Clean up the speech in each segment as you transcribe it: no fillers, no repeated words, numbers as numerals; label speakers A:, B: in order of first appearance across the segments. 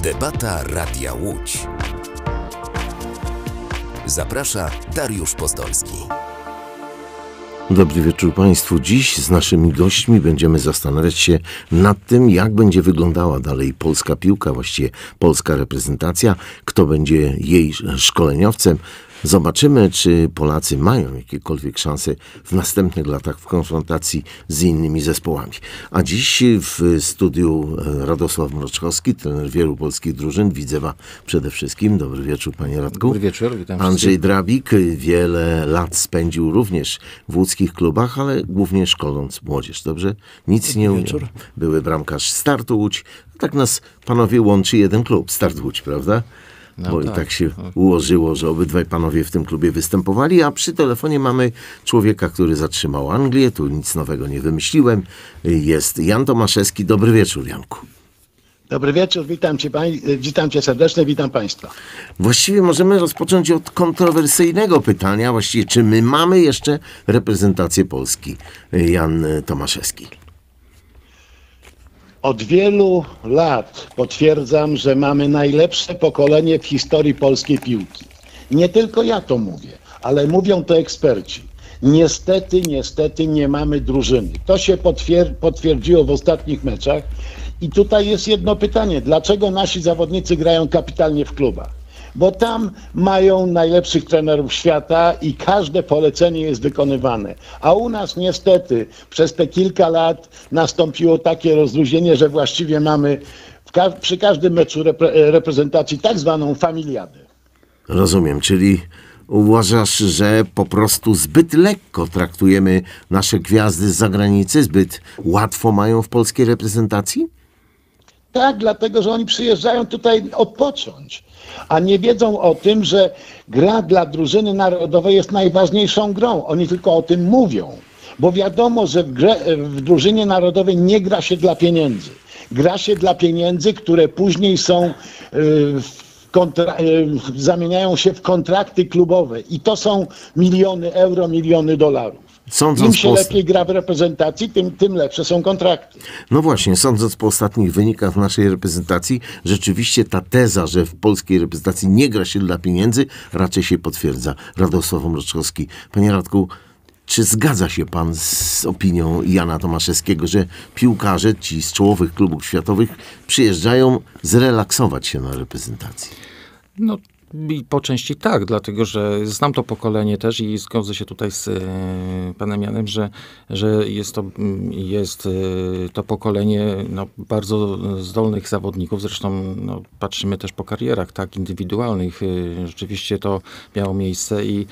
A: Debata Radia Łódź. Zaprasza Dariusz Postolski.
B: Dobry wieczór Państwu. Dziś z naszymi gośćmi będziemy zastanawiać się nad tym, jak będzie wyglądała dalej polska piłka, właściwie polska reprezentacja, kto będzie jej szkoleniowcem. Zobaczymy, czy Polacy mają jakiekolwiek szanse w następnych latach w konfrontacji z innymi zespołami. A dziś w studiu Radosław Mroczkowski, trener wielu polskich drużyn, Widzewa przede wszystkim. Dobry wieczór, panie Radku.
C: Dobry wieczór, witam
B: Andrzej Drabik wiele lat spędził również w łódzkich klubach, ale głównie szkoląc młodzież, dobrze? Nic nie umiał. Były bramkarz Startu Łódź. Tak nas, panowie, łączy jeden klub, Start Łódź, prawda? Bo tak się ułożyło, że obydwaj panowie w tym klubie występowali, a przy telefonie mamy człowieka, który zatrzymał Anglię. Tu nic nowego nie wymyśliłem. Jest Jan Tomaszewski. Dobry wieczór, Janku.
D: Dobry wieczór, witam cię serdecznie, witam państwa.
B: Właściwie możemy rozpocząć od kontrowersyjnego pytania. Właściwie, czy my mamy jeszcze reprezentację Polski? Jan Tomaszewski.
D: Od wielu lat potwierdzam, że mamy najlepsze pokolenie w historii polskiej piłki. Nie tylko ja to mówię, ale mówią to eksperci. Niestety nie mamy drużyny. To się potwierdziło w ostatnich meczach. I tutaj jest jedno pytanie. Dlaczego nasi zawodnicy grają kapitalnie w klubach? Bo tam mają najlepszych trenerów świata i każde polecenie jest wykonywane. A u nas niestety przez te kilka lat nastąpiło takie rozluźnienie, że właściwie mamy przy każdym meczu reprezentacji tak zwaną familiadę.
B: Rozumiem, czyli uważasz, że po prostu zbyt lekko traktujemy nasze gwiazdy z zagranicy, zbyt łatwo mają w polskiej reprezentacji?
D: Tak, dlatego, że oni przyjeżdżają tutaj odpocząć, a nie wiedzą o tym, że gra dla drużyny narodowej jest najważniejszą grą. Oni tylko o tym mówią, bo wiadomo, że w drużynie narodowej nie gra się dla pieniędzy. Gra się dla pieniędzy, które później są zamieniają się w kontrakty klubowe i to są miliony euro, miliony dolarów. Im się lepiej gra w reprezentacji, tym lepsze są kontrakty.
B: No właśnie, sądząc po ostatnich wynikach naszej reprezentacji, rzeczywiście ta teza, że w polskiej reprezentacji nie gra się dla pieniędzy, raczej się potwierdza. Radosław Mroczkowski. Panie Radku, czy zgadza się pan z opinią Jana Tomaszewskiego, że piłkarze, ci z czołowych klubów światowych, przyjeżdżają zrelaksować się na reprezentacji?
C: No i po części tak, dlatego że znam to pokolenie też i zgodzę się tutaj z panem Janem, że jest to pokolenie bardzo zdolnych zawodników. Zresztą patrzymy też po karierach tak indywidualnych. Rzeczywiście to miało miejsce i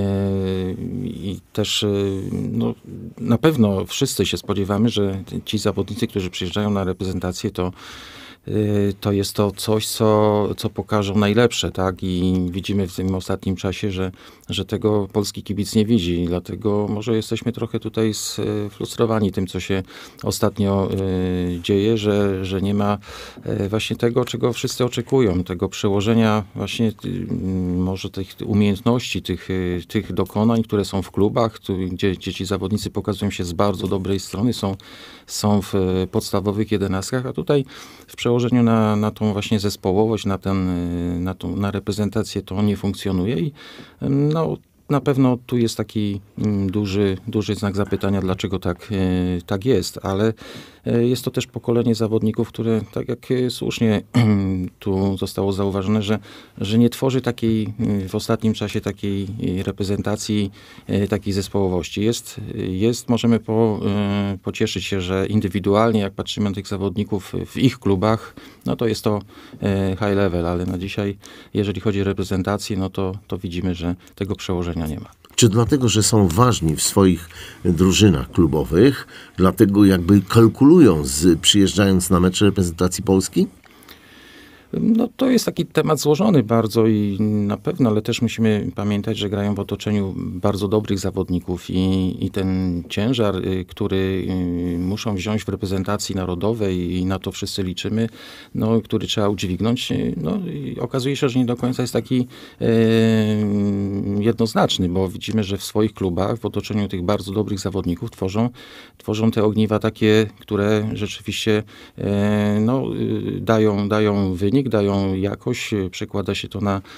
C: też na pewno wszyscy się spodziewamy, że ci zawodnicy, którzy przyjeżdżają na reprezentację, to jest to coś, co pokażą najlepsze, tak? I widzimy w tym ostatnim czasie, że tego polski kibic nie widzi. Dlatego może jesteśmy trochę tutaj sfrustrowani tym, co się ostatnio dzieje, że nie ma właśnie tego, czego wszyscy oczekują. Tego przełożenia właśnie może tych umiejętności, tych dokonań, które są w klubach, gdzie ci zawodnicy pokazują się z bardzo dobrej strony, są w podstawowych jedenastkach, a tutaj w przełożeniu na tą właśnie zespołowość, na reprezentację to nie funkcjonuje i na pewno tu jest taki duży znak zapytania, dlaczego tak jest, ale jest to też pokolenie zawodników, które, tak jak słusznie tu zostało zauważone, że nie tworzy w ostatnim czasie takiej reprezentacji, takiej zespołowości. Możemy pocieszyć się, że indywidualnie, jak patrzymy na tych zawodników w ich klubach, to jest to high level, ale na dzisiaj, jeżeli chodzi o reprezentację, to widzimy, że tego przełożenia nie ma.
B: Czy dlatego, że są ważni w swoich drużynach klubowych, dlatego jakby kalkulują przyjeżdżając na mecz reprezentacji Polski?
C: To jest taki temat złożony bardzo i na pewno, ale też musimy pamiętać, że grają w otoczeniu bardzo dobrych zawodników i ten ciężar, który muszą wziąć w reprezentacji narodowej i na to wszyscy liczymy, który trzeba udźwignąć, i okazuje się, że nie do końca jest taki jednoznaczny, bo widzimy, że w swoich klubach, w otoczeniu tych bardzo dobrych zawodników tworzą te ogniwa takie, które rzeczywiście dają wynik, wynik, dają jakość, przekłada się to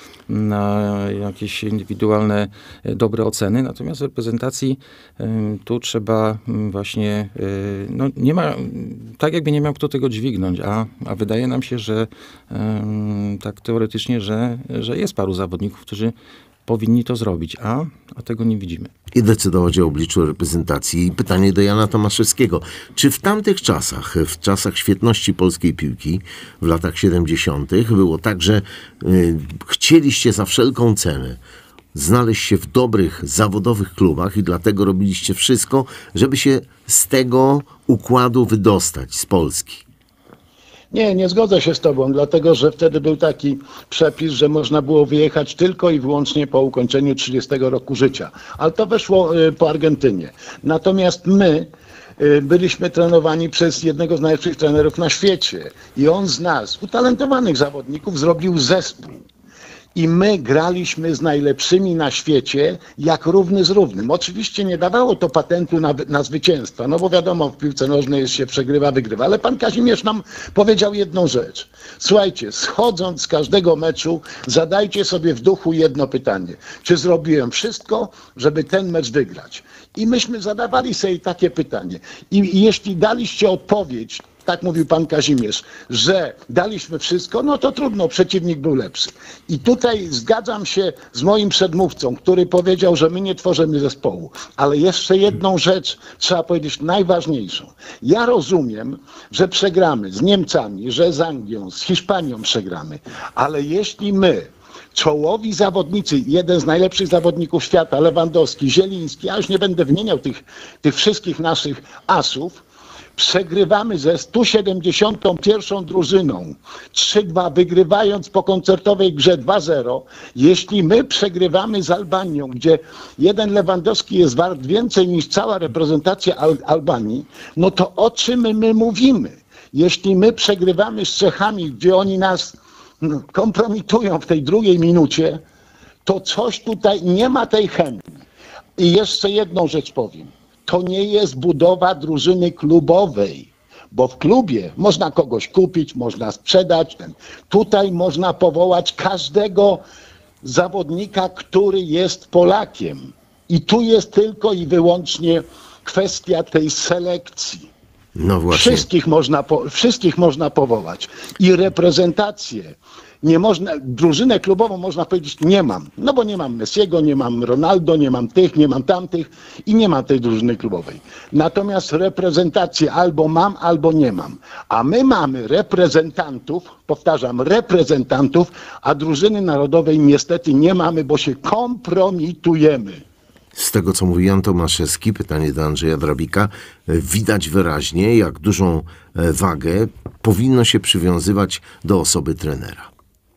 C: na jakieś indywidualne dobre oceny. Natomiast w reprezentacji tu trzeba właśnie, no nie ma, tak jakby nie miał kto tego dźwignąć, a wydaje nam się, że tak teoretycznie, że jest paru zawodników, którzy powinni to zrobić, a tego nie widzimy.
B: I decydować o obliczu reprezentacji. Pytanie do Jana Tomaszewskiego. Czy w tamtych czasach, w czasach świetności polskiej piłki, w latach 70. było tak, że chcieliście za wszelką cenę znaleźć się w dobrych, zawodowych klubach i dlatego robiliście wszystko, żeby się z tego układu wydostać, z Polski?
D: Nie zgodzę się z tobą, dlatego że wtedy był taki przepis, że można było wyjechać tylko i wyłącznie po ukończeniu 30 roku życia. Ale to weszło po Argentynie. Natomiast my byliśmy trenowani przez jednego z najlepszych trenerów na świecie. I on z nas, utalentowanych zawodników, zrobił zespół. I my graliśmy z najlepszymi na świecie jak równy z równym. Oczywiście nie dawało to patentu na zwycięstwa, no bo wiadomo, w piłce nożnej się przegrywa, wygrywa. Ale pan Kazimierz nam powiedział jedną rzecz. Słuchajcie, schodząc z każdego meczu, zadajcie sobie w duchu jedno pytanie. Czy zrobiłem wszystko, żeby ten mecz wygrać? I myśmy zadawali sobie takie pytanie. I jeśli daliście odpowiedź, tak mówił pan Kazimierz, że daliśmy wszystko, no to trudno, przeciwnik był lepszy. I tutaj zgadzam się z moim przedmówcą, który powiedział, że my nie tworzymy zespołu. Ale jeszcze jedną rzecz trzeba powiedzieć najważniejszą. Ja rozumiem, że przegramy z Niemcami, że z Anglią, z Hiszpanią przegramy, ale jeśli my, czołowi zawodnicy, jeden z najlepszych zawodników świata, Lewandowski, Zieliński, ja już nie będę wymieniał tych wszystkich naszych asów, przegrywamy ze 171. drużyną 3-2, wygrywając po koncertowej grze 2-0. Jeśli my przegrywamy z Albanią, gdzie jeden Lewandowski jest wart więcej niż cała reprezentacja Albanii, no to o czym my mówimy? Jeśli my przegrywamy z Czechami, gdzie oni nas kompromitują w tej drugiej minucie, to coś tutaj nie ma tej chemii. I jeszcze jedną rzecz powiem. To nie jest budowa drużyny klubowej, bo w klubie można kogoś kupić, można sprzedać. Tutaj można powołać każdego zawodnika, który jest Polakiem. I tu jest tylko i wyłącznie kwestia tej selekcji.
B: No właśnie.
D: Wszystkich można powołać. I reprezentację. Nie można, drużynę klubową można powiedzieć nie mam. No bo nie mam Messiego, nie mam Ronaldo, nie mam tych, nie mam tamtych i nie mam tej drużyny klubowej. Natomiast reprezentację albo mam, albo nie mam. A my mamy reprezentantów, powtarzam, reprezentantów, a drużyny narodowej niestety nie mamy, bo się kompromitujemy.
B: Z tego, co mówi Jan Tomaszewski, pytanie do Andrzeja Drabika, widać wyraźnie, jak dużą wagę powinno się przywiązywać do osoby trenera.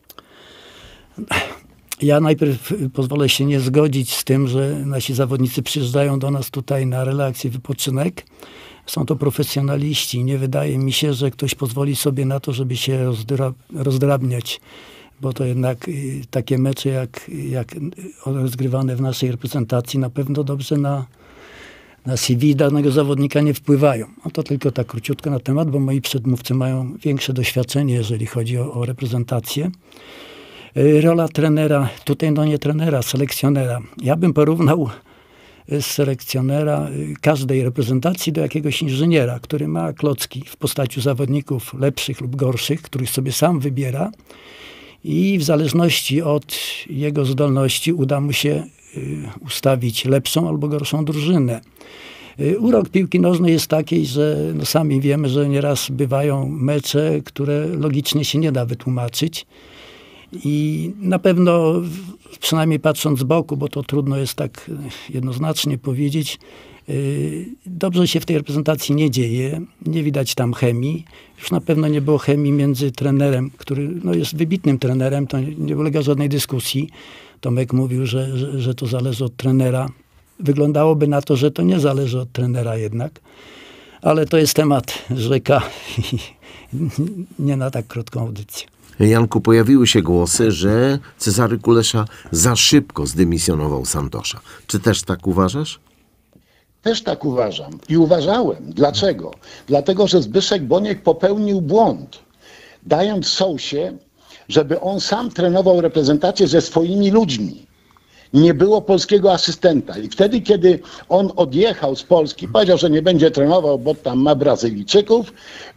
E: Ja najpierw pozwolę się nie zgodzić z tym, że nasi zawodnicy przyjeżdżają do nas tutaj na relaks, wypoczynek. Są to profesjonaliści. Nie wydaje mi się, że ktoś pozwoli sobie na to, żeby się rozdrabniać. Bo to jednak takie mecze jak rozgrywane w naszej reprezentacji na pewno dobrze na CV danego zawodnika nie wpływają. A to tylko tak króciutko na temat, bo moi przedmówcy mają większe doświadczenie, jeżeli chodzi o reprezentację. Rola trenera, tutaj no nie trenera, selekcjonera. Ja bym porównał selekcjonera każdej reprezentacji do jakiegoś inżyniera, który ma klocki w postaci zawodników lepszych lub gorszych, których sobie sam wybiera. I w zależności od jego zdolności uda mu się ustawić lepszą albo gorszą drużynę. Urok piłki nożnej jest taki, że no sami wiemy, że nieraz bywają mecze, które logicznie się nie da wytłumaczyć. I na pewno, przynajmniej patrząc z boku, bo to trudno jest tak jednoznacznie powiedzieć, dobrze się w tej reprezentacji nie dzieje, nie widać tam chemii. Już na pewno nie było chemii między trenerem, który no, jest wybitnym trenerem, to nie ulega żadnej dyskusji. Tomek mówił, że to zależy od trenera. Wyglądałoby na to, że to nie zależy od trenera jednak, ale to jest temat rzeka i nie na tak krótką audycję.
B: Janku, pojawiły się głosy, że Cezary Kulesza za szybko zdymisjonował Santosza. Czy też tak uważasz?
D: Też tak uważam i uważałem. Dlaczego? Dlatego, że Zbyszek Boniek popełnił błąd, dając Sousie żeby on sam trenował reprezentację ze swoimi ludźmi. Nie było polskiego asystenta i wtedy, kiedy on odjechał z Polski, powiedział, że nie będzie trenował, bo tam ma Brazylijczyków,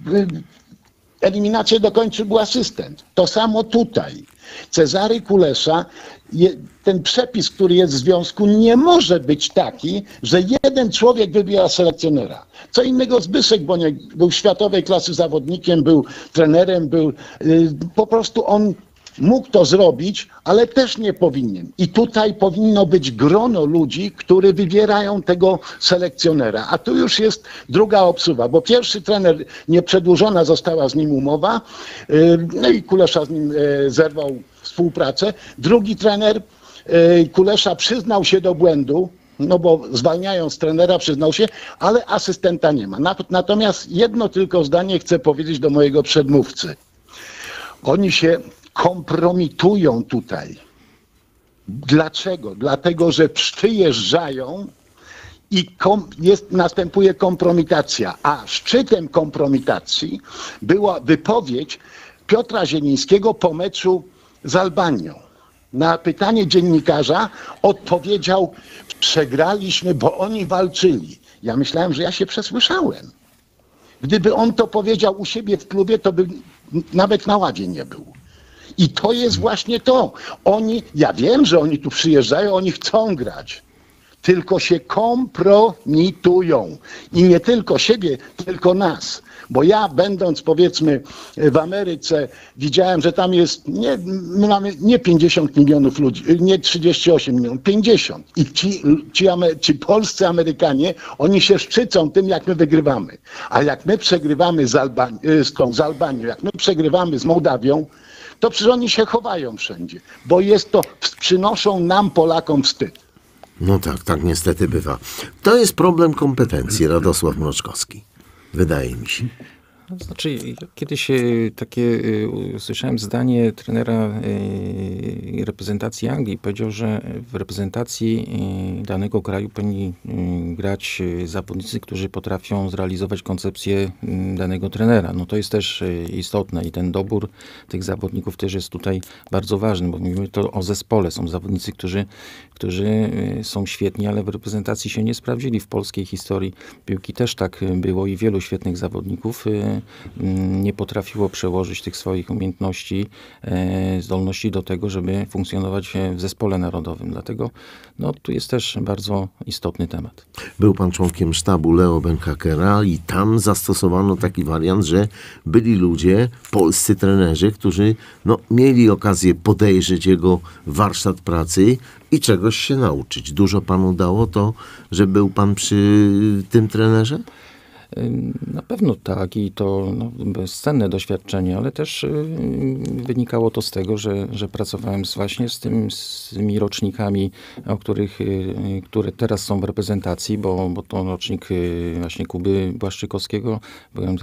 D: eliminację dokończył był asystent. To samo tutaj. Cezary Kulesza, ten przepis, który jest w związku, nie może być taki, że jeden człowiek wybiera selekcjonera. Co innego Zbyszek Boniek był światowej klasy zawodnikiem, był trenerem, po prostu on mógł to zrobić, ale też nie powinien. I tutaj powinno być grono ludzi, którzy wybierają tego selekcjonera. A tu już jest druga obsuwa, bo pierwszy trener, nieprzedłużona została z nim umowa, no i Kulesza z nim zerwał współpracę. Drugi trener, Kulesza, przyznał się do błędu, no bo zwalniając trenera przyznał się, ale asystenta nie ma. Natomiast jedno tylko zdanie chcę powiedzieć do mojego przedmówcy. Oni się kompromitują tutaj. Dlaczego? Dlatego, że przyjeżdżają i następuje kompromitacja. A szczytem kompromitacji była wypowiedź Piotra Zielińskiego po meczu z Albanią. Na pytanie dziennikarza odpowiedział: przegraliśmy, bo oni walczyli. Ja myślałem, że ja się przesłyszałem. Gdyby on to powiedział u siebie w klubie, to by nawet na ładzie nie był. I to jest właśnie to. Ja wiem, że oni tu przyjeżdżają, oni chcą grać. Tylko się kompromitują. I nie tylko siebie, tylko nas. Bo ja, będąc powiedzmy w Ameryce, widziałem, że tam jest, my mamy nie 50 milionów ludzi, nie 38 milionów, 50. I ci polscy Amerykanie, oni się szczycą tym, jak my wygrywamy. A jak my przegrywamy z Albanią, jak my przegrywamy z Mołdawią, to przecież oni się chowają wszędzie. Bo przynoszą nam, Polakom, wstyd.
B: No tak niestety bywa. To jest problem kompetencji, Radosław Mroczkowski. Wydaje mi się.
C: Znaczy, kiedyś takie usłyszałem zdanie trenera reprezentacji Anglii. Powiedział, że w reprezentacji danego kraju powinni grać zawodnicy, którzy potrafią zrealizować koncepcję danego trenera. No to jest też istotne i ten dobór tych zawodników też jest tutaj bardzo ważny, bo mówimy to o zespole. Są zawodnicy, którzy są świetni, ale w reprezentacji się nie sprawdzili. W polskiej historii piłki też tak było i wielu świetnych zawodników nie potrafiło przełożyć tych swoich umiejętności, zdolności do tego, żeby funkcjonować w zespole narodowym. Dlatego tu jest też bardzo istotny temat.
B: Był pan członkiem sztabu Leo Beenhakera i tam zastosowano taki wariant, że byli ludzie, polscy trenerzy, którzy mieli okazję podejrzeć jego warsztat pracy i czegoś się nauczyć. Dużo panu dało to, że był pan przy tym trenerze?
C: Na pewno tak i to bezcenne doświadczenie, ale też wynikało to z tego, że pracowałem właśnie z tymi rocznikami, które teraz są w reprezentacji, bo to rocznik właśnie Kuby Błaszczykowskiego. Byłem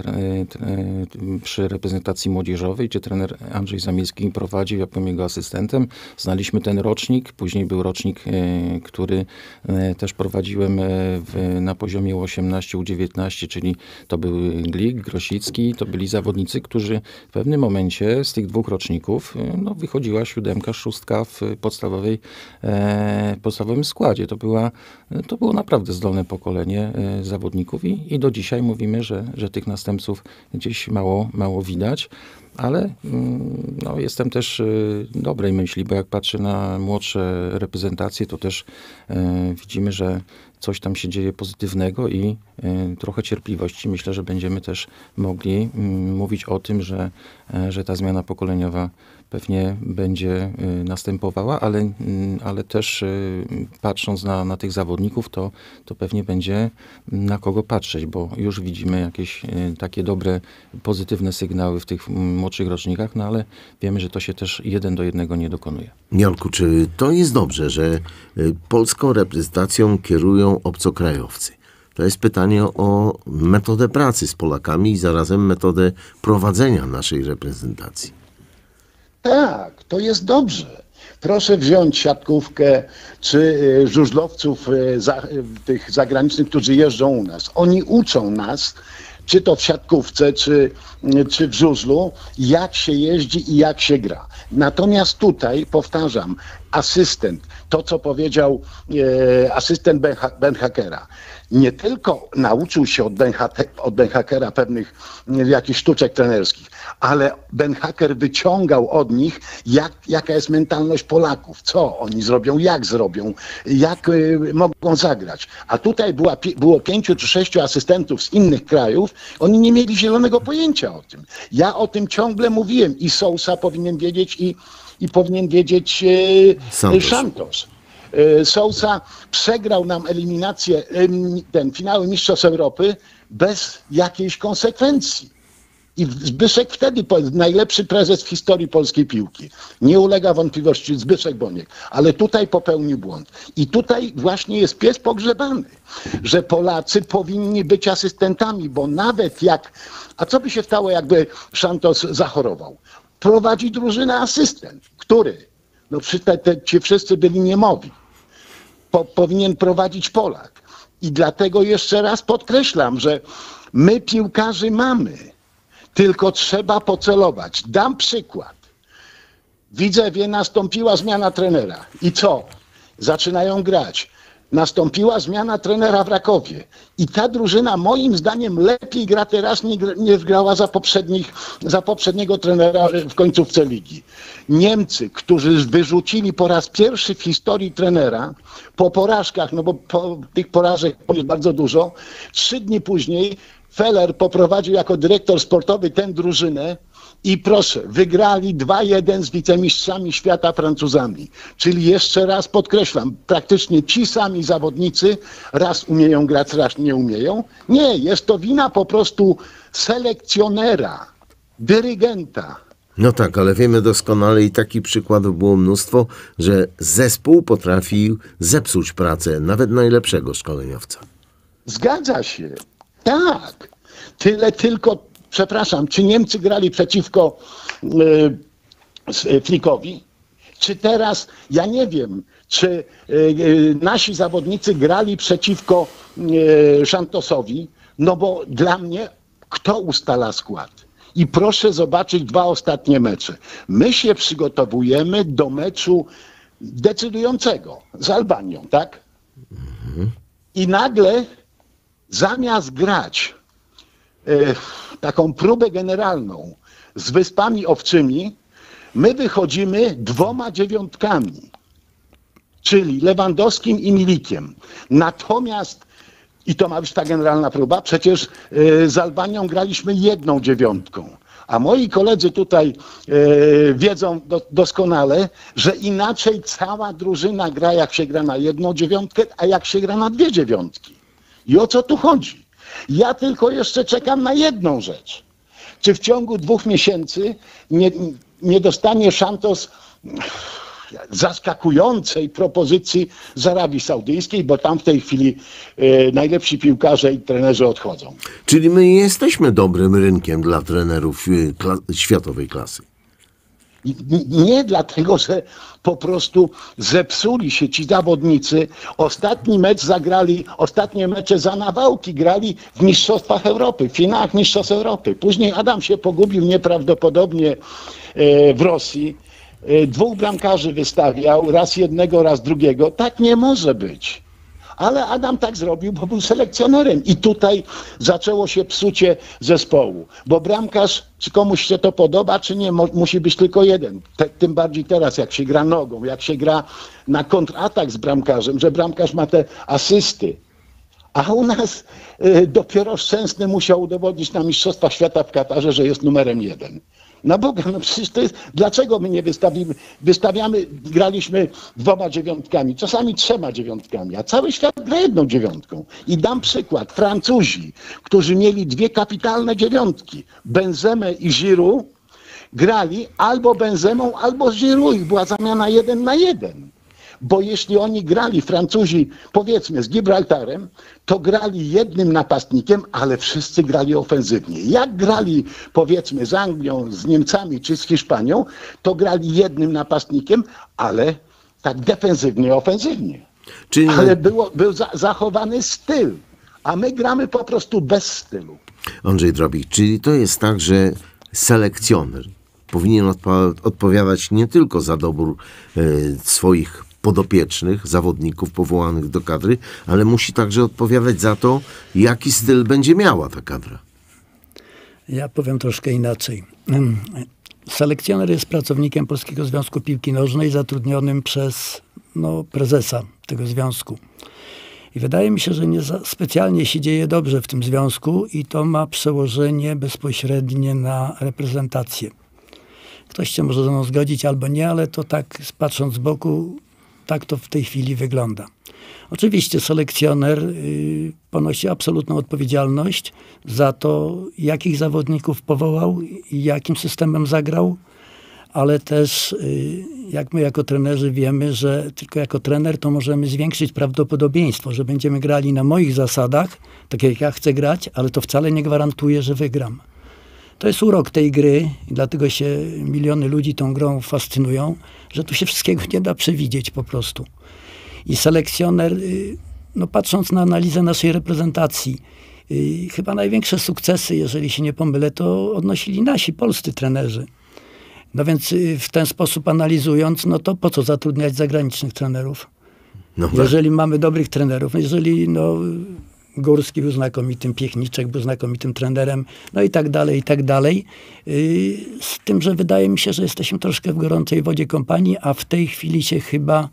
C: przy reprezentacji młodzieżowej, gdzie trener Andrzej Zamielski mi prowadził, ja byłem jego asystentem. Znaliśmy ten rocznik, później był rocznik, który też prowadziłem na poziomie U18, U19, czyli to był Glik, Grosicki, to byli zawodnicy, którzy w pewnym momencie z tych dwóch roczników wychodziła 7, 6 w podstawowym składzie. To było naprawdę zdolne pokolenie zawodników i do dzisiaj mówimy, że tych następców gdzieś mało widać. Ale jestem też dobrej myśli, bo jak patrzę na młodsze reprezentacje, to też widzimy, że coś tam się dzieje pozytywnego i trochę cierpliwości. Myślę, że będziemy też mogli mówić o tym, że ta zmiana pokoleniowa pewnie będzie następowała, ale też patrząc na tych zawodników, to pewnie będzie na kogo patrzeć, bo już widzimy jakieś takie dobre, pozytywne sygnały w tych młodszych rocznikach, ale wiemy, że to się też 1 do 1 nie dokonuje.
B: Janku, czy to jest dobrze, że polską reprezentacją kierują obcokrajowcy? To jest pytanie o metodę pracy z Polakami i zarazem metodę prowadzenia naszej reprezentacji.
D: Tak, to jest dobrze. Proszę wziąć siatkówkę czy żużlowców tych zagranicznych, którzy jeżdżą u nas. Oni uczą nas, czy to w siatkówce, czy w żużlu, jak się jeździ i jak się gra. Natomiast tutaj, powtarzam, asystent, to co powiedział asystent Ben Hackera, nie tylko nauczył się od Ben Hackera pewnych jakichś sztuczek trenerskich, ale Ben Hacker wyciągał od nich, jaka jest mentalność Polaków, co oni zrobią, jak mogą zagrać. A tutaj było 5 czy 6 asystentów z innych krajów, oni nie mieli zielonego pojęcia o tym. Ja o tym ciągle mówiłem i Sousa powinien wiedzieć i powinien wiedzieć Santos. Sousa przegrał nam eliminację, finały Mistrzostw Europy bez jakiejś konsekwencji. I Zbyszek wtedy powiedział, najlepszy prezes w historii polskiej piłki. Nie ulega wątpliwości Zbyszek Boniek, ale tutaj popełnił błąd. I tutaj właśnie jest pies pogrzebany, że Polacy powinni być asystentami, bo nawet a co by się stało, jakby Santos zachorował? Prowadzi drużynę asystent, który, ci wszyscy byli niemowi. Powinien prowadzić Polak. I dlatego jeszcze raz podkreślam, że my piłkarzy mamy, tylko trzeba pocelować. Dam przykład. W Widzewie nastąpiła zmiana trenera. I co? Zaczynają grać. Nastąpiła zmiana trenera w Rakowie. I ta drużyna moim zdaniem lepiej gra teraz niż grała za poprzedniego trenera w końcówce ligi. Niemcy, którzy wyrzucili po raz pierwszy w historii trenera, po porażkach, bo po tych porażek jest bardzo dużo, 3 dni później Feller poprowadził jako dyrektor sportowy tę drużynę i proszę, wygrali 2-1 z wicemistrzami świata Francuzami. Czyli jeszcze raz podkreślam, praktycznie ci sami zawodnicy raz umieją grać, raz nie umieją. Nie, jest to wina po prostu selekcjonera, dyrygenta.
B: No tak, ale wiemy doskonale i takich przykładów było mnóstwo, że zespół potrafił zepsuć pracę nawet najlepszego szkoleniowca.
D: Zgadza się. Tak. Przepraszam, czy Niemcy grali przeciwko Flickowi? Czy teraz, ja nie wiem, czy nasi zawodnicy grali przeciwko Santosowi? No bo dla mnie kto ustala skład? I proszę zobaczyć 2 ostatnie mecze. My się przygotowujemy do meczu decydującego z Albanią, tak? I nagle zamiast grać taką próbę generalną z Wyspami Owczymi, my wychodzimy 2 dziewiątkami, czyli Lewandowskim i Milikiem. Natomiast, i to ma być ta generalna próba, przecież z Albanią graliśmy 1 dziewiątką. A moi koledzy tutaj wiedzą doskonale, że inaczej cała drużyna gra, jak się gra na 1 dziewiątkę, a jak się gra na 2 dziewiątki. I o co tu chodzi? Ja tylko jeszcze czekam na jedną rzecz. Czy w ciągu 2 miesięcy nie dostanie Santos zaskakującej propozycji z Arabii Saudyjskiej, bo tam w tej chwili najlepsi piłkarze i trenerzy odchodzą.
B: Czyli my nie jesteśmy dobrym rynkiem dla trenerów światowej klasy.
D: Nie dlatego, że po prostu zepsuli się ci zawodnicy. Ostatni mecz zagrali, ostatnie mecze za nawałki grali w Mistrzostwach Europy, w finałach Mistrzostw Europy. Później Adam się pogubił nieprawdopodobnie w Rosji. 2 bramkarzy wystawiał, raz jednego, raz drugiego. Tak nie może być. Ale Adam tak zrobił, bo był selekcjonerem. I tutaj zaczęło się psucie zespołu. Bo bramkarz, czy komuś się to podoba, czy nie, musi być tylko jeden. Tym bardziej teraz, jak się gra nogą, jak się gra na kontratak z bramkarzem, że bramkarz ma te asysty. A u nas dopiero Szczęsny musiał udowodnić na Mistrzostwach Świata w Katarze, że jest numerem 1. Na Boga, no przecież to jest... Dlaczego my nie wystawiamy, graliśmy 2 dziewiątkami, czasami 3 dziewiątkami, a cały świat gra 1 dziewiątką. I dam przykład. Francuzi, którzy mieli 2 kapitalne dziewiątki, Benzemę i Giroud, grali albo Benzemą, albo z Giroud. I była zamiana 1 na 1. Bo jeśli oni grali, Francuzi, powiedzmy z Gibraltarem, to grali jednym napastnikiem, ale wszyscy grali ofensywnie. Jak grali, powiedzmy, z Anglią, z Niemcami czy z Hiszpanią, to grali jednym napastnikiem, ale tak defensywnie, ofensywnie. Ale był zachowany styl, a my gramy po prostu bez stylu.
B: Andrzej Drobik, czyli to jest tak, że selekcjoner powinien odpowiadać nie tylko za dobór swoich podopiecznych, zawodników powołanych do kadry, ale musi także odpowiadać za to, jaki styl będzie miała ta kadra.
E: Ja powiem troszkę inaczej. Selekcjoner jest pracownikiem Polskiego Związku Piłki Nożnej zatrudnionym przez prezesa tego związku. I wydaje mi się, że nie specjalnie się dzieje dobrze w tym związku i to ma przełożenie bezpośrednie na reprezentację. Ktoś się może ze mną zgodzić albo nie, ale to tak patrząc z boku, tak to w tej chwili wygląda. Oczywiście selekcjoner ponosi absolutną odpowiedzialność za to, jakich zawodników powołał i jakim systemem zagrał, ale też jak my jako trenerzy wiemy, że tylko jako trener to możemy zwiększyć prawdopodobieństwo, że będziemy grali na moich zasadach, tak jak ja chcę grać, ale to wcale nie gwarantuje, że wygram. To jest urok tej gry i dlatego się miliony ludzi tą grą fascynują, że tu się wszystkiego nie da przewidzieć po prostu. I selekcjoner, patrząc na analizę naszej reprezentacji, chyba największe sukcesy, jeżeli się nie pomylę, to odnosili nasi polscy trenerzy. No więc w ten sposób analizując, to po co zatrudniać zagranicznych trenerów? Jeżeli mamy dobrych trenerów, jeżeli Górski był znakomitym, Piechniczek był znakomitym trenerem, i tak dalej, i tak dalej. Z tym, że wydaje mi się, że jesteśmy troszkę w gorącej wodzie kompanii, a w tej chwili się chyba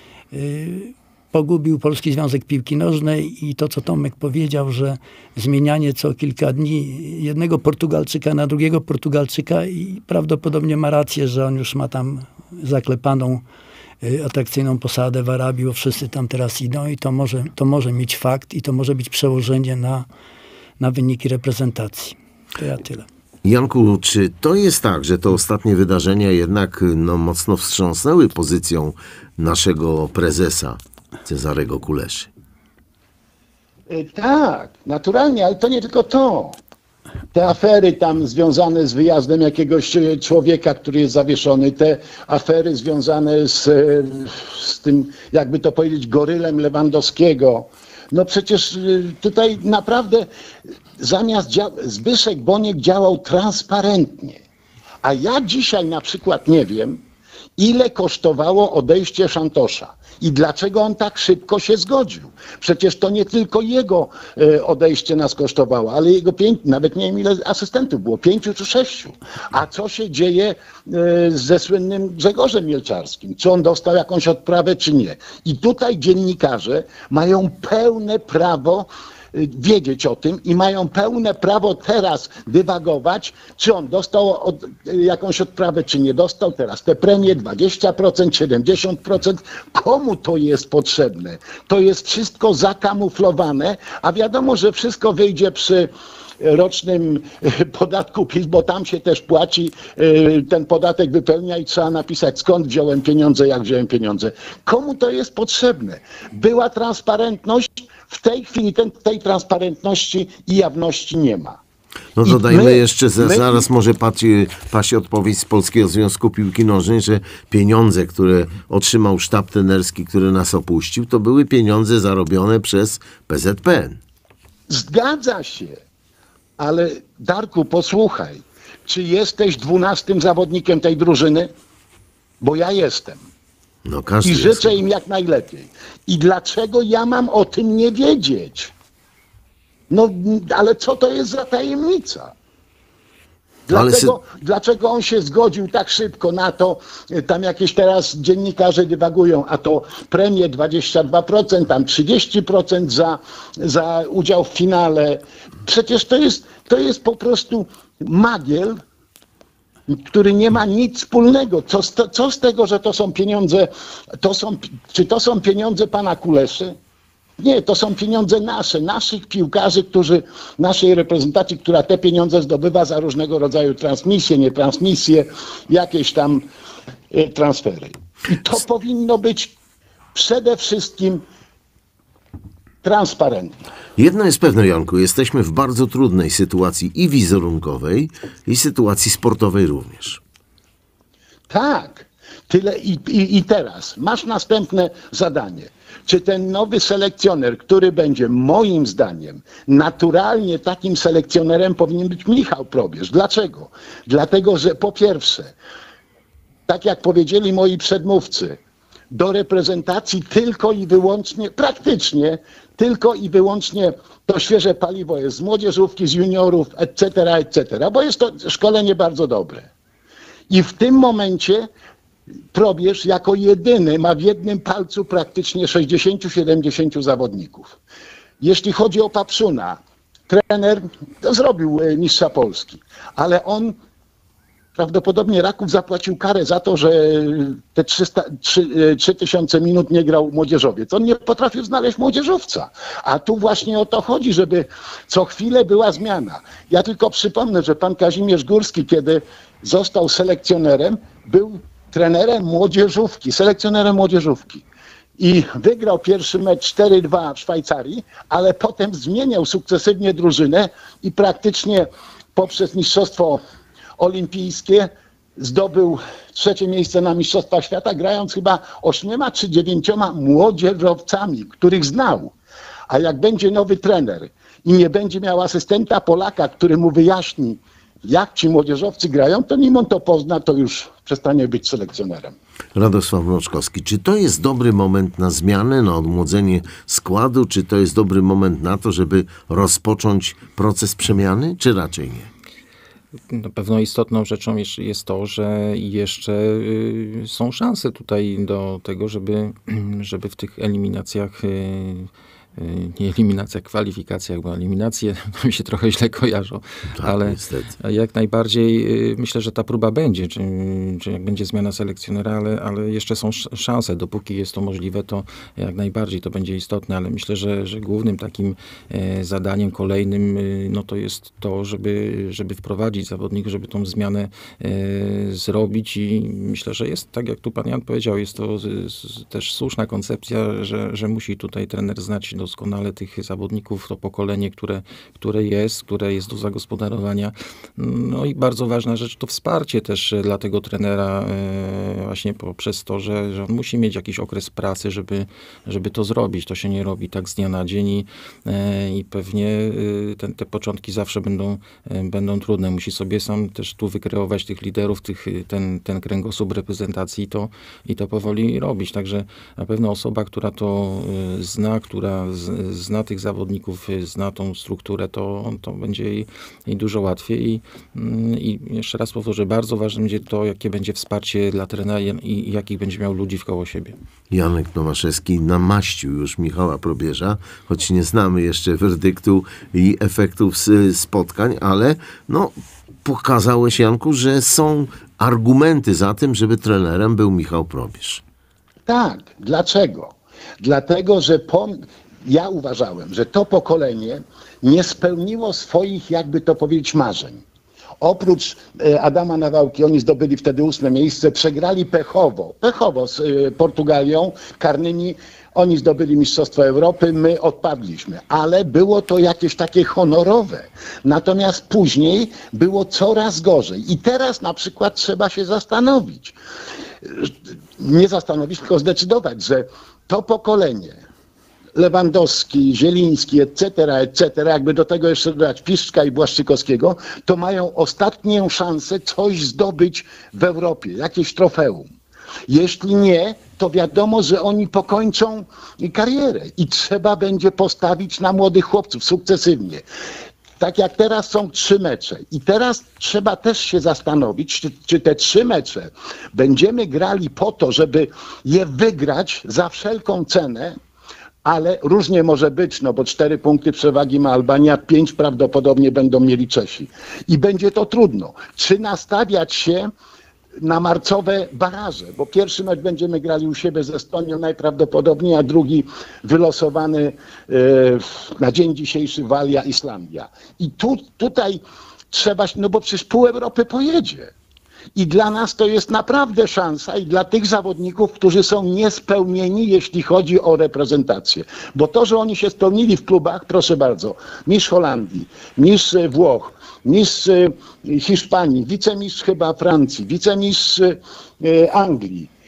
E: pogubił Polski Związek Piłki Nożnej i to, co Tomek powiedział, że zmienianie co kilka dni jednego Portugalczyka na drugiego Portugalczyka i prawdopodobnie ma rację, że on już ma tam zaklepaną atrakcyjną posadę w Arabii, bo wszyscy tam teraz idą i to może mieć fakt i to może być przełożenie na wyniki reprezentacji. To ja tyle.
B: Janku, czy to jest tak, że te ostatnie wydarzenia jednak mocno wstrząsnęły pozycją naszego prezesa Cezarego Kuleszy?
D: Tak, naturalnie, ale to nie tylko to. Te afery tam związane z wyjazdem jakiegoś człowieka, który jest zawieszony, te afery związane z tym, jakby to powiedzieć, gorylem Lewandowskiego. Przecież tutaj naprawdę Zbyszek Boniek działał transparentnie. A ja dzisiaj na przykład nie wiem, ile kosztowało odejście Szantosza i dlaczego on tak szybko się zgodził. Przecież to nie tylko jego odejście nas kosztowało, ale jego nawet nie wiem ile asystentów było, 5 czy 6. A co się dzieje ze słynnym Grzegorzem Mielczarskim? Czy on dostał jakąś odprawę, czy nie? I tutaj dziennikarze mają pełne prawo wiedzieć o tym i mają pełne prawo teraz dywagować, czy on dostał jakąś odprawę, czy nie dostał. Teraz te premie 20%, 70%. Komu to jest potrzebne? To jest wszystko zakamuflowane, a wiadomo, że wszystko wyjdzie przy rocznym podatku PIT, bo tam się też płaci, ten podatek wypełnia i trzeba napisać, skąd wziąłem pieniądze, jak wziąłem pieniądze. Komu to jest potrzebne? Była transparentność, w tej chwili tej transparentności i jawności nie ma.
B: Dodajmy jeszcze, zaraz może paść odpowiedź z Polskiego Związku Piłki Nożnej, że pieniądze, które otrzymał sztab trenerski, który nas opuścił, to były pieniądze zarobione przez PZPN.
D: Zgadza się, ale Darku, posłuchaj, czy jesteś 12 zawodnikiem tej drużyny? Bo ja jestem. I życzę im jak najlepiej. I dlaczego ja mam o tym nie wiedzieć? Ale co to jest za tajemnica? Dlaczego on się zgodził tak szybko na to? Tam jakieś teraz dziennikarze dywagują, a to premie 22%, tam 30% za udział w finale. Przecież to jest po prostu magiel, który nie ma nic wspólnego. Co z tego, że to są pieniądze, czy to są pieniądze pana Kuleszy? Nie, to są pieniądze naszych piłkarzy, naszej reprezentacji, która te pieniądze zdobywa za różnego rodzaju transmisje, nietransmisje, jakieś tam transfery. I to powinno być przede wszystkim transparentne.
B: Jedno jest pewne, Janku, jesteśmy w bardzo trudnej sytuacji i wizerunkowej, i sytuacji sportowej również.
D: Tak. Tyle i teraz masz następne zadanie. Czy ten nowy selekcjoner, który będzie moim zdaniem naturalnie takim selekcjonerem powinien być Michał Probierz. Dlaczego? Dlatego, że po pierwsze, tak jak powiedzieli moi przedmówcy, do reprezentacji tylko i wyłącznie, praktycznie tylko i wyłącznie to świeże paliwo jest z młodzieżówki, z juniorów, etc., bo jest to szkolenie bardzo dobre. I w tym momencie Probierz jako jedyny ma w jednym palcu praktycznie 60-70 zawodników. Jeśli chodzi o Papszuna, trener to zrobił mistrza Polski, ale on prawdopodobnie Raków zapłacił karę za to, że te 3000 minut nie grał młodzieżowiec. On nie potrafił znaleźć młodzieżowca. A tu właśnie o to chodzi, żeby co chwilę była zmiana. Ja tylko przypomnę, że pan Kazimierz Górski, kiedy został selekcjonerem, był trenerem młodzieżówki, selekcjonerem młodzieżówki. I wygrał pierwszy mecz 4-2 w Szwajcarii, ale potem zmieniał sukcesywnie drużynę i praktycznie poprzez mistrzostwo olimpijskie zdobył 3. miejsce na Mistrzostwach Świata, grając chyba 8 czy 9 młodzieżowcami, których znał. A jak będzie nowy trener i nie będzie miał asystenta Polaka, który mu wyjaśni, jak ci młodzieżowcy grają, to nim on to pozna, to już przestanie być selekcjonerem.
B: Radosław Mroczkowski, czy to jest dobry moment na zmianę, na odmłodzenie składu, czy to jest dobry moment na to, żeby rozpocząć proces przemiany, czy raczej nie?
C: Na pewno istotną rzeczą jest to, że jeszcze są szanse tutaj do tego, żeby w tych eliminacjach, nie eliminacjach, kwalifikacjach, bo eliminacje mi się trochę źle kojarzą,
B: tak,
C: ale
B: niestety.
C: Jak najbardziej myślę, że ta próba będzie, czy jak będzie zmiana selekcjonera, ale jeszcze są szanse, dopóki jest to możliwe, to jak najbardziej to będzie istotne, ale myślę, że głównym takim zadaniem kolejnym, no to jest to, żeby wprowadzić zawodników, żeby tą zmianę zrobić i myślę, że jest, tak jak tu pan Jan powiedział, jest to też słuszna koncepcja, że musi tutaj trener znać doskonale tych zawodników, to pokolenie, które jest do zagospodarowania. No i bardzo ważna rzecz to wsparcie też dla tego trenera właśnie poprzez to, że on musi mieć jakiś okres pracy, żeby to zrobić. To się nie robi tak z dnia na dzień i pewnie te początki zawsze będą trudne. Musi sobie sam też tu wykreować tych liderów, ten kręgosłup reprezentacji i to powoli robić. Także na pewno osoba, która to zna, która zna tych zawodników, zna tą strukturę, to będzie jej dużo łatwiej. I jeszcze raz powtórzę, bardzo ważne będzie to, jakie będzie wsparcie dla trenera i jakich będzie miał ludzi wkoło siebie. Janek
B: Tomaszewski namaścił już Michała Probierza, choć nie znamy jeszcze werdyktu i efektów spotkań, ale no, pokazałeś, Janku, że są argumenty za tym, żeby trenerem był Michał Probierz.
D: Tak. Dlaczego? Dlatego, że ja uważałem, że to pokolenie nie spełniło swoich, jakby to powiedzieć, marzeń. Oprócz Adama Nawałki, oni zdobyli wtedy 8. miejsce, przegrali pechowo z Portugalią karnymi. Oni zdobyli Mistrzostwo Europy, my odpadliśmy, ale było to jakieś takie honorowe. Natomiast później było coraz gorzej. I teraz na przykład trzeba się zastanowić, nie zastanowić, tylko zdecydować, że to pokolenie, Lewandowski, Zieliński, etc., jakby do tego jeszcze dodać Piszczka i Błaszczykowskiego, to mają ostatnią szansę coś zdobyć w Europie, jakieś trofeum. Jeśli nie, to wiadomo, że oni pokończą karierę i trzeba będzie postawić na młodych chłopców sukcesywnie. Tak jak teraz są 3 mecze. I teraz trzeba też się zastanowić, czy te 3 mecze będziemy grali po to, żeby je wygrać za wszelką cenę, ale różnie może być, no bo 4 punkty przewagi ma Albania, 5 prawdopodobnie będą mieli Czesi. I będzie to trudno. Czy nastawiać się na marcowe baraże, bo pierwszy mecz będziemy grali u siebie z Estonią najprawdopodobniej, a drugi wylosowany na dzień dzisiejszy Walia, Islandia. I tutaj trzeba, no bo przecież pół Europy pojedzie. I dla nas to jest naprawdę szansa i dla tych zawodników, którzy są niespełnieni, jeśli chodzi o reprezentację. Bo to, że oni się spełnili w klubach, proszę bardzo, mistrz Holandii, mistrz Włoch, mistrz Hiszpanii, wicemistrz chyba Francji, wicemistrz Anglii,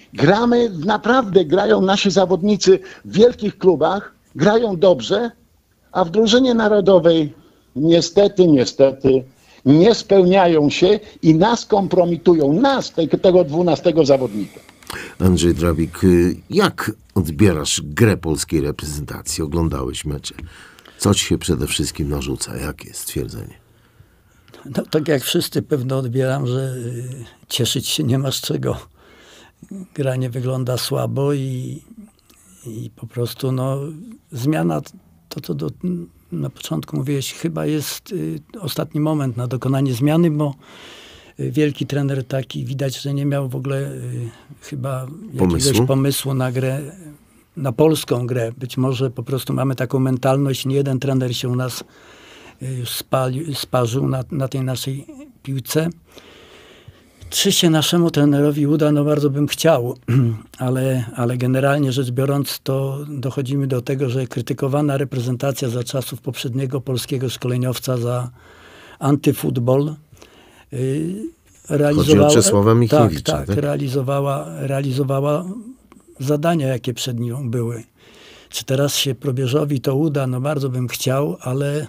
D: Naprawdę grają nasi zawodnicy w wielkich klubach, grają dobrze, a w drużynie narodowej niestety nie spełniają się i nas kompromitują, tego 12 zawodnika.
B: Andrzej Drabik, jak odbierasz grę polskiej reprezentacji? Oglądałeś mecze. Co ci się przede wszystkim narzuca? Jakie jest stwierdzenie?
E: No, tak jak wszyscy pewno odbieram, że cieszyć się nie ma z czego. Gra nie wygląda słabo i po prostu zmiana, na początku mówiłeś, chyba jest ostatni moment na dokonanie zmiany, bo wielki trener taki widać, że nie miał w ogóle chyba jakiegoś pomysłu na grę, na polską grę. Być może po prostu mamy taką mentalność, nie jeden trener się u nas już sparzył na tej naszej piłce. Czy się naszemu trenerowi uda? No bardzo bym chciał, ale generalnie rzecz biorąc, to dochodzimy do tego, że krytykowana reprezentacja za czasów poprzedniego polskiego szkoleniowca za antyfutbol
B: Chodzi o Czesława Michniewicza,
E: tak? realizowała zadania, jakie przed nią były. Czy teraz się probierzowi to uda? No bardzo bym chciał, ale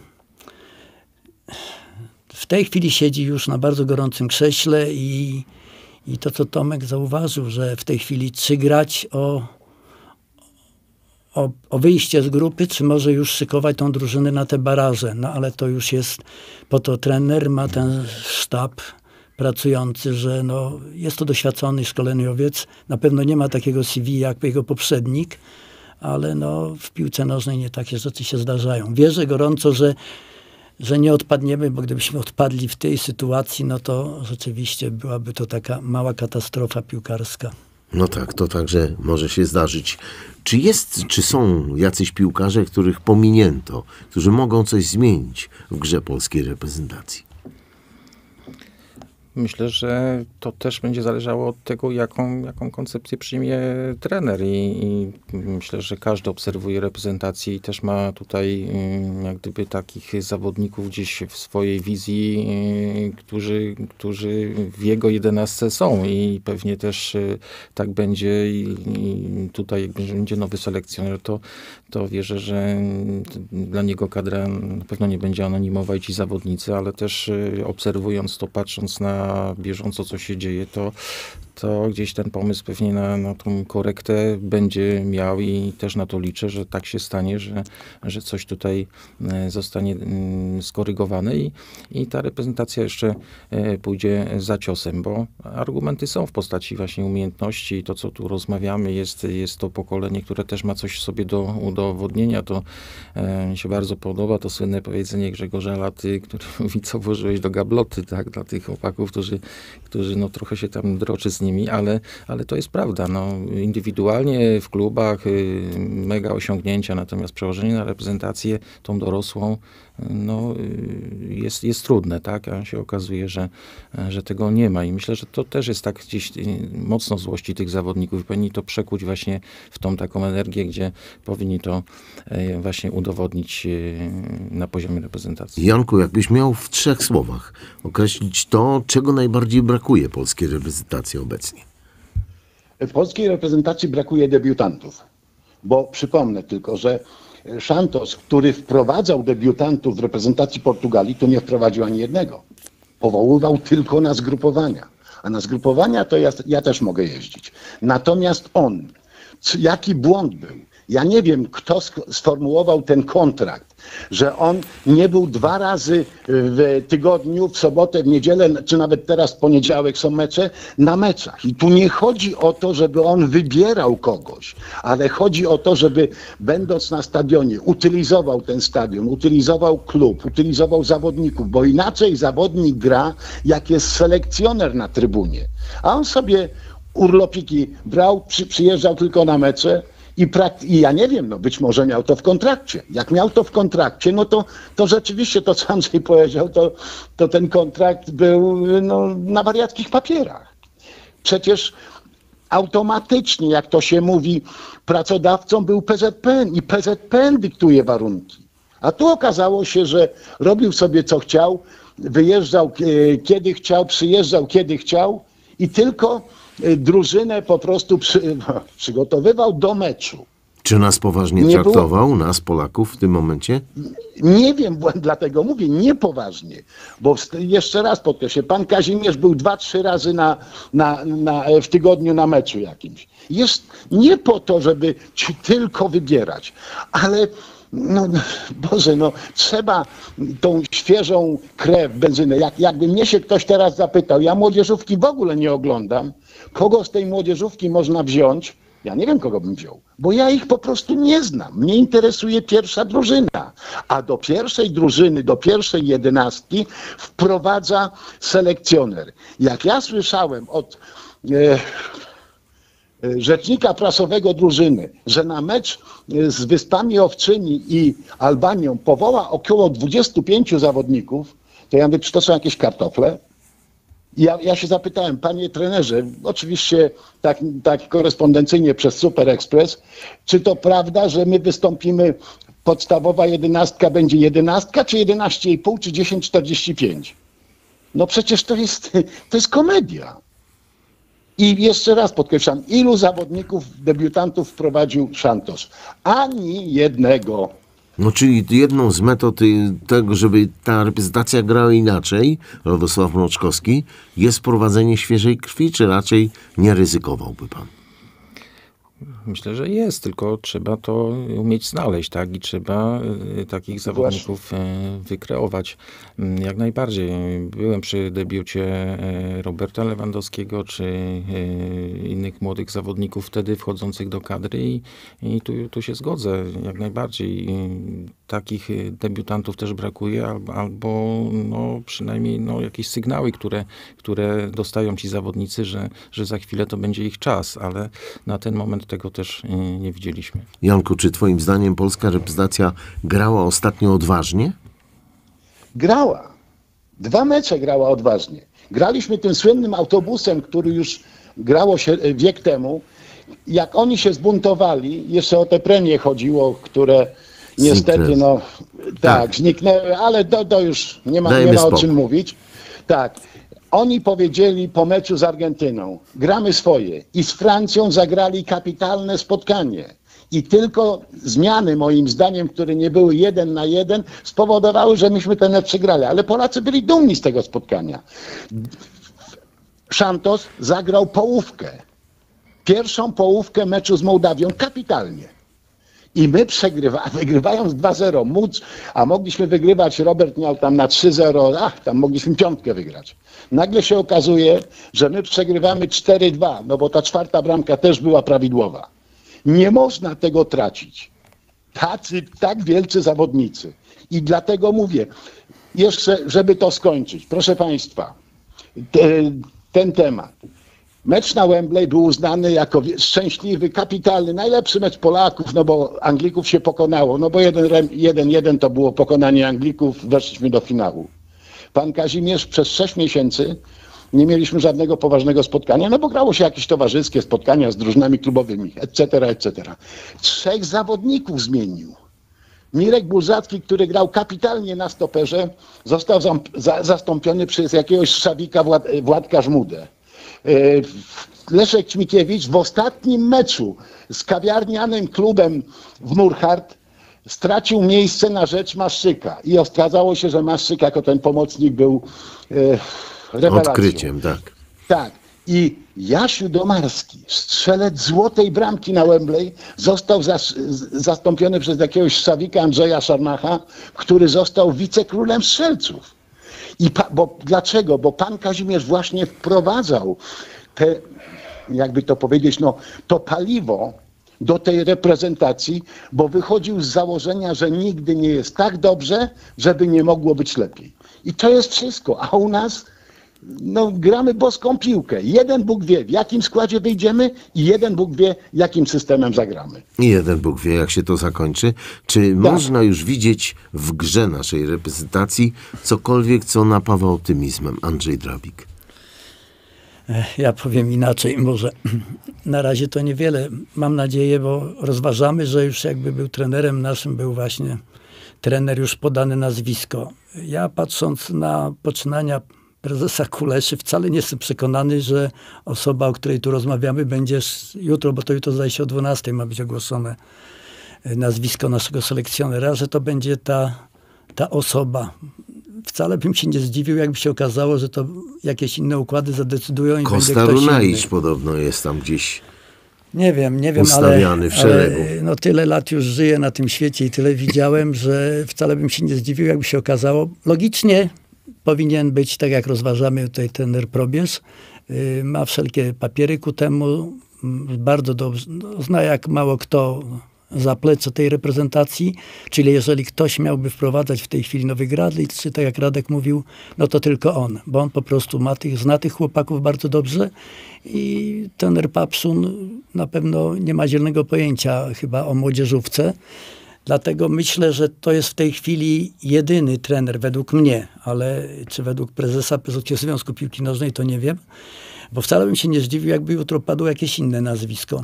E: w tej chwili siedzi już na bardzo gorącym krześle i to, co Tomek zauważył, że w tej chwili czy grać o wyjście z grupy, czy może już szykować tą drużynę na te baraże. No ale to już jest, po to trener ma ten sztab pracujący, że jest to doświadczony szkoleniowiec. Na pewno nie ma takiego CV jak jego poprzednik, ale w piłce nożnej nie takie rzeczy się zdarzają. Wierzę gorąco, że nie odpadniemy, bo gdybyśmy odpadli w tej sytuacji, no to rzeczywiście byłaby to taka mała katastrofa piłkarska.
B: No tak, to także może się zdarzyć. Czy są jacyś piłkarze, których pominięto, którzy mogą coś zmienić w grze polskiej reprezentacji?
C: Myślę, że to też będzie zależało od tego, jaką koncepcję przyjmie trener i myślę, że każdy obserwuje reprezentację i też ma tutaj jak gdyby takich zawodników gdzieś w swojej wizji, którzy w jego 11 są i pewnie też tak będzie i tutaj jak będzie nowy selekcjoner, to wierzę, że dla niego kadra na pewno nie będzie anonimowa i ci zawodnicy, ale też obserwując to, patrząc na bieżąco, co się dzieje, to gdzieś ten pomysł pewnie na tą korektę będzie miał i też na to liczę, że tak się stanie, że coś tutaj zostanie skorygowane i ta reprezentacja jeszcze pójdzie za ciosem, bo argumenty są w postaci właśnie umiejętności i to, co tu rozmawiamy, jest to pokolenie, które też ma coś sobie do udowodnienia. To mi się bardzo podoba to słynne powiedzenie Grzegorza Laty, który mówi, co włożyłeś do gabloty, tak, dla tych chłopaków, którzy trochę się tam droczy z nimi, ale to jest prawda. Indywidualnie w klubach mega osiągnięcia, natomiast przełożenie na reprezentację tą dorosłą jest trudne, tak? A się okazuje, że tego nie ma i myślę, że to też jest tak gdzieś mocno w złości tych zawodników. Powinni to przekuć właśnie w tą taką energię, gdzie powinni to właśnie udowodnić na poziomie reprezentacji.
B: Janku, jakbyś miał w 3 słowach określić to, czego najbardziej brakuje polskiej reprezentacji obecnie?
D: W polskiej reprezentacji brakuje debiutantów, bo przypomnę tylko, że Santos, który wprowadzał debiutantów w reprezentacji Portugalii, to nie wprowadził ani jednego. Powoływał tylko na zgrupowania. A na zgrupowania to ja też mogę jeździć. Natomiast jaki błąd był? Ja nie wiem, kto sformułował ten kontrakt, że on nie był 2 razy w tygodniu, w sobotę, w niedzielę, czy nawet teraz w poniedziałek są mecze, na meczach. I tu nie chodzi o to, żeby on wybierał kogoś, ale chodzi o to, żeby będąc na stadionie, utylizował ten stadion, utylizował klub, utylizował zawodników, bo inaczej zawodnik gra, jak jest selekcjoner na trybunie. A on sobie urlopiki brał, przyjeżdżał tylko na mecze, I ja nie wiem, być może miał to w kontrakcie. Jak miał to w kontrakcie, to rzeczywiście to, co Andrzej powiedział, to ten kontrakt był na wariackich papierach. Przecież automatycznie, jak to się mówi, pracodawcą był PZPN i PZPN dyktuje warunki. A tu okazało się, że robił sobie co chciał, wyjeżdżał kiedy chciał, przyjeżdżał kiedy chciał i tylko drużynę po prostu przygotowywał do meczu.
B: Czy nas poważnie
D: Nie
B: traktował, nas Polaków w tym momencie?
D: Nie wiem, dlatego mówię niepoważnie, bo jeszcze raz podkreślę, pan Kazimierz był 2-3 razy w tygodniu na meczu jakimś. Jest nie po to, żeby ci tylko wybierać, ale no Boże, no trzeba tą świeżą krew, benzynę. Jakby mnie się ktoś teraz zapytał, ja młodzieżówki w ogóle nie oglądam, kogo z tej młodzieżówki można wziąć? Ja nie wiem, kogo bym wziął, bo ja ich po prostu nie znam. Mnie interesuje pierwsza drużyna, a do pierwszej drużyny, do pierwszej 11 wprowadza selekcjoner. Jak ja słyszałem od rzecznika prasowego drużyny, że na mecz z Wyspami Owczymi i Albanią powoła około 25 zawodników, to ja mówię, czy to są jakieś kartofle? Ja się zapytałem, panie trenerze, oczywiście tak korespondencyjnie przez Super Express, czy to prawda, że my wystąpimy, podstawowa 11 będzie 11, czy 11,5, czy 10,45? No przecież to jest komedia. I jeszcze raz podkreślam, ilu zawodników, debiutantów wprowadził Santos? Ani jednego.
B: No czyli jedną z metod tego, żeby ta reprezentacja grała inaczej, Radosław Mroczkowski, jest wprowadzenie świeżej krwi, czy raczej nie ryzykowałby pan?
C: Myślę, że jest, tylko trzeba to umieć znaleźć, tak? I trzeba takich zawodników wykreować. Jak najbardziej. Byłem przy debiucie Roberta Lewandowskiego, czy innych młodych zawodników wtedy wchodzących do kadry i tu się zgodzę, jak najbardziej. Takich debiutantów też brakuje, albo no, przynajmniej no, jakieś sygnały, które dostają ci zawodnicy, że za chwilę to będzie ich czas, ale na ten moment tego też nie widzieliśmy.
B: Janku, czy twoim zdaniem polska reprezentacja grała ostatnio odważnie?
D: Grała. 2 mecze grała odważnie. Graliśmy tym słynnym autobusem, który już grało się wiek temu. Jak oni się zbuntowali, jeszcze o te premie chodziło, które niestety, no tak, zniknęły, ale to już nie ma o czym mówić. Tak. Oni powiedzieli po meczu z Argentyną, gramy swoje, i z Francją zagrali kapitalne spotkanie. I tylko zmiany, moim zdaniem, które nie były 1-1, spowodowały, że myśmy ten mecz przegrali. Ale Polacy byli dumni z tego spotkania. Santos zagrał połówkę. Pierwszą połówkę meczu z Mołdawią kapitalnie. I my wygrywając 2-0, a mogliśmy wygrywać, Robert miał tam na 3-0, tam mogliśmy 5 wygrać. Nagle się okazuje, że my przegrywamy 4-2, no bo ta 4. bramka też była prawidłowa. Nie można tego tracić. Tak wielcy zawodnicy. I dlatego mówię, jeszcze żeby to skończyć, proszę państwa, ten temat. Mecz na Wembley był uznany jako szczęśliwy, kapitalny, najlepszy mecz Polaków, no bo Anglików się pokonało, no bo 1-1 to było pokonanie Anglików, weszliśmy do finału. Pan Kazimierz przez 6 miesięcy nie mieliśmy żadnego poważnego spotkania, no bo grało się jakieś towarzyskie spotkania z drużynami klubowymi, etc., etc. 3 zawodników zmienił. Mirek Bulzacki, który grał kapitalnie na stoperze, został zastąpiony przez jakiegoś szawika Władka Żmudę. Leszek Ćmikiewicz w ostatnim meczu z kawiarnianym klubem w Murchard stracił miejsce na rzecz Maszczyka i okazało się, że Maszczyk jako ten pomocnik był rewelacją.
B: Odkryciem, tak.
D: Tak. I Jasiu Domarski, strzelec złotej bramki na Wembley, został zastąpiony przez jakiegoś szawika Andrzeja Szarmacha, który został wicekrólem strzelców. Dlaczego? Bo pan Kazimierz właśnie wprowadzał jakby to powiedzieć, no to paliwo do tej reprezentacji, bo wychodził z założenia, że nigdy nie jest tak dobrze, żeby nie mogło być lepiej. I to jest wszystko. A u nas no, gramy boską piłkę. Jeden Bóg wie, w jakim składzie wyjdziemy i jeden Bóg wie, jakim systemem zagramy.
B: I jeden Bóg wie, jak się to zakończy. Czy można już widzieć w grze naszej reprezentacji cokolwiek, co napawa optymizmem? Andrzej Drabik.
E: Ja powiem inaczej, może na razie to niewiele. Mam nadzieję, bo rozważamy, że już jakby był trenerem naszym, był właśnie trener już podane nazwisko. Ja patrząc na poczynania prezesa Kuleszy. Wcale nie jestem przekonany, że osoba, o której tu rozmawiamy, będzie jutro, bo to jutro zdaje się o 12 ma być ogłoszone nazwisko naszego selekcjonera, że to będzie ta osoba. Wcale bym się nie zdziwił, jakby się okazało, że to jakieś inne układy zadecydują i będzie ktoś
B: Runaić
E: inny.
B: podobno jest tam gdzieś
E: Nie wiem,
B: ustawiany w szeregu.
E: no tyle lat już żyję na tym świecie i tyle widziałem, że wcale bym się nie zdziwił, jakby się okazało. Logicznie powinien być, tak jak rozważamy tutaj trener Probierz, ma wszelkie papiery ku temu, bardzo dobrze, zna jak mało kto zaplecze tej reprezentacji, czyli jeżeli ktoś miałby wprowadzać w tej chwili nowych grali, czy tak jak Radek mówił, no to tylko on, bo on po prostu zna tych chłopaków bardzo dobrze i trener Papszun na pewno nie ma zielonego pojęcia chyba o młodzieżówce. Dlatego myślę, że to jest w tej chwili jedyny trener według mnie, ale czy według prezesa Polskiego Związku Piłki Nożnej, to nie wiem, bo wcale bym się nie zdziwił, jakby jutro padło jakieś inne nazwisko.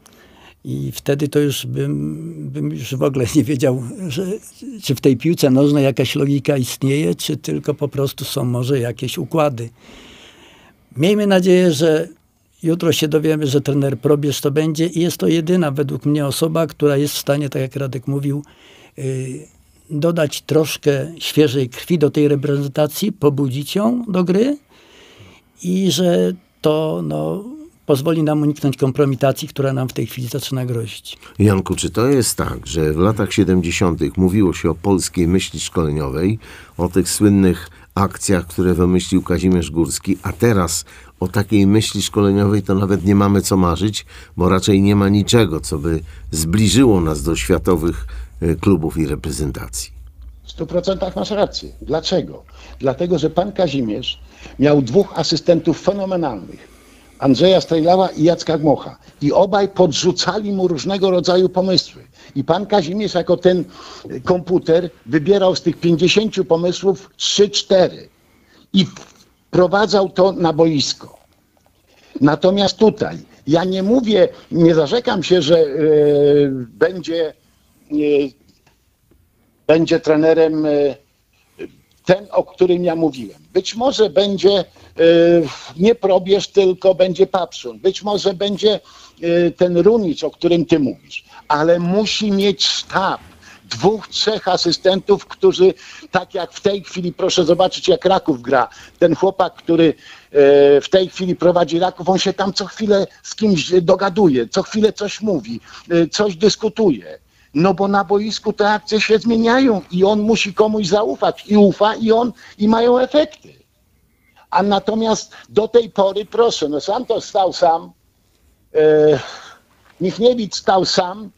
E: I wtedy to już bym już w ogóle nie wiedział, czy w tej piłce nożnej jakaś logika istnieje, czy tylko po prostu są może jakieś układy. Miejmy nadzieję, że jutro się dowiemy, że trener Probierz to będzie i jest to jedyna według mnie osoba, która jest w stanie, tak jak Radek mówił, dodać troszkę świeżej krwi do tej reprezentacji, pobudzić ją do gry i że to pozwoli nam uniknąć kompromitacji, która nam w tej chwili zaczyna grozić.
B: Janku, czy to jest tak, że w latach 70. mówiło się o polskiej myśli szkoleniowej, o tych słynnych akcjach, które wymyślił Kazimierz Górski, a teraz o takiej myśli szkoleniowej to nawet nie mamy co marzyć, bo raczej nie ma niczego, co by zbliżyło nas do światowych klubów i reprezentacji.
D: W 100% masz rację. Dlaczego? Dlatego, że pan Kazimierz miał dwóch asystentów fenomenalnych. Andrzeja Strejlała i Jacka Gmocha. I obaj podrzucali mu różnego rodzaju pomysły. I pan Kazimierz jako ten komputer wybierał z tych 50 pomysłów 3-4 i wprowadzał to na boisko. Natomiast tutaj ja nie mówię, nie zarzekam się, że będzie trenerem ten, o którym ja mówiłem. Być może będzie nie Probierz, tylko będzie Papszun. Być może będzie ten Runicz, o którym ty mówisz. Ale musi mieć sztab 2-3 asystentów, którzy tak jak w tej chwili, proszę zobaczyć jak Raków gra. Ten chłopak, który w tej chwili prowadzi Raków, on się tam co chwilę z kimś dogaduje, co chwilę coś mówi, coś dyskutuje. No bo na boisku te akcje się zmieniają i on musi komuś zaufać i ufa i mają efekty. A natomiast do tej pory, proszę, no Santos stał sam, Michniewicz stał sam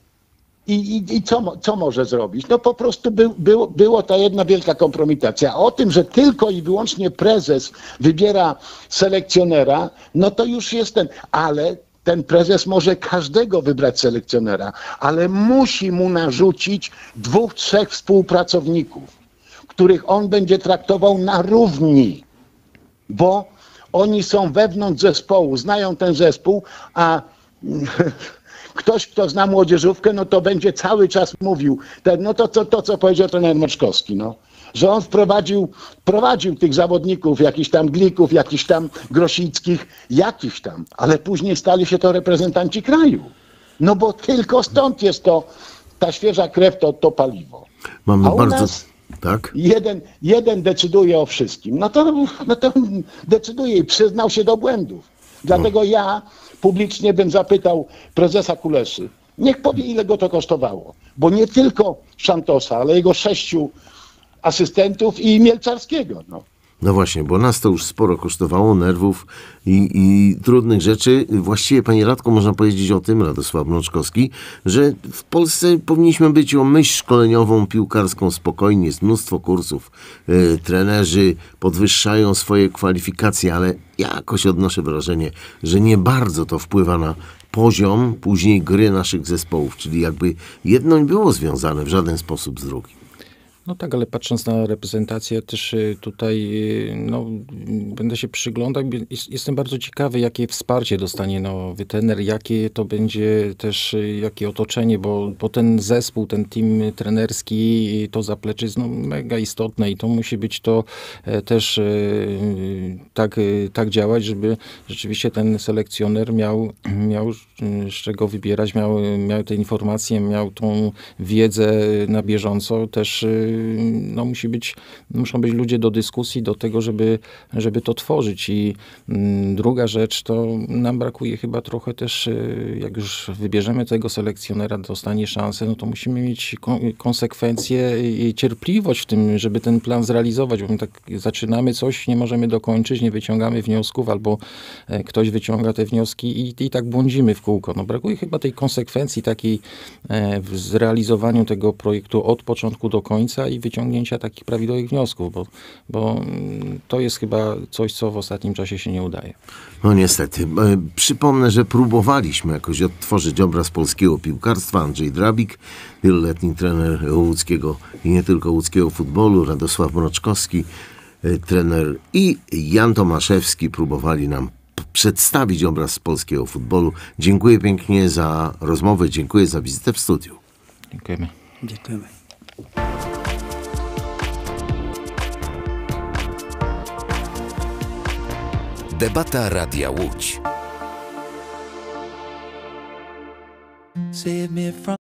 D: i co może zrobić? No po prostu było ta jedna wielka kompromitacja. O tym, że tylko i wyłącznie prezes wybiera selekcjonera, no to już jest ale ten prezes może każdego wybrać selekcjonera, ale musi mu narzucić 2-3 współpracowników, których on będzie traktował na równi, bo oni są wewnątrz zespołu, znają ten zespół, a ktoś, kto zna młodzieżówkę, no to będzie cały czas mówił, to co powiedział trener Moczkowski, no. Że on prowadził tych zawodników, jakichś tam Glików, jakichś tam Grosickich, ale później stali się to reprezentanci kraju. No bo tylko stąd jest ta świeża krew, to paliwo.
B: Mamy
D: a u
B: bardzo...
D: nas
B: tak?
D: jeden decyduje o wszystkim. No to decyduje i przyznał się do błędów. Dlatego ja publicznie bym zapytał prezesa Kuleszy, niech powie, ile go to kosztowało. Bo nie tylko Santosa, ale jego 6 asystentów i Mielcarskiego.
B: No właśnie, bo nas to już sporo kosztowało nerwów i trudnych rzeczy. Właściwie, panie Radku, można powiedzieć o tym, Radosław Mroczkowski, że w Polsce powinniśmy być o myśl szkoleniową, piłkarską spokojnie, jest mnóstwo kursów. Trenerzy podwyższają swoje kwalifikacje, ale jakoś odnoszę wrażenie, że nie bardzo to wpływa na poziom później gry naszych zespołów, czyli jakby jedno nie było związane w żaden sposób z drugim.
C: No tak, ale patrząc na reprezentację też tutaj no, będę się przyglądał. Jestem bardzo ciekawy, jakie wsparcie dostanie nowy trener, jakie to będzie też, jakie otoczenie, bo ten zespół, ten team trenerski, to zaplecze jest no, mega istotne i to musi być to też tak działać, żeby rzeczywiście ten selekcjoner miał z czego wybierać, miał te informacje, miał tą wiedzę na bieżąco. Też no, muszą być ludzie do dyskusji, do tego, żeby to tworzyć. I druga rzecz, to nam brakuje chyba trochę też, jak już wybierzemy tego selekcjonera, dostanie szansę, no to musimy mieć konsekwencje i cierpliwość w tym, żeby ten plan zrealizować, bo my tak zaczynamy coś, nie możemy dokończyć, nie wyciągamy wniosków, albo ktoś wyciąga te wnioski i tak błądzimy w kółko. No brakuje chyba tej konsekwencji takiej w zrealizowaniu tego projektu od początku do końca i wyciągnięcia takich prawidłowych wniosków, bo to jest chyba coś, co w ostatnim czasie się nie udaje.
B: No niestety. Przypomnę, że próbowaliśmy jakoś odtworzyć obraz polskiego piłkarstwa. Andrzej Drabik, wieloletni trener łódzkiego i nie tylko łódzkiego futbolu, Radosław Mroczkowski, trener i Jan Tomaszewski próbowali nam przedstawić obraz polskiego futbolu. Dziękuję pięknie za rozmowę, dziękuję za wizytę w studiu.
C: Dziękujemy.
E: Dziękujemy.
A: Debata Radia Łódź.
F: Save me from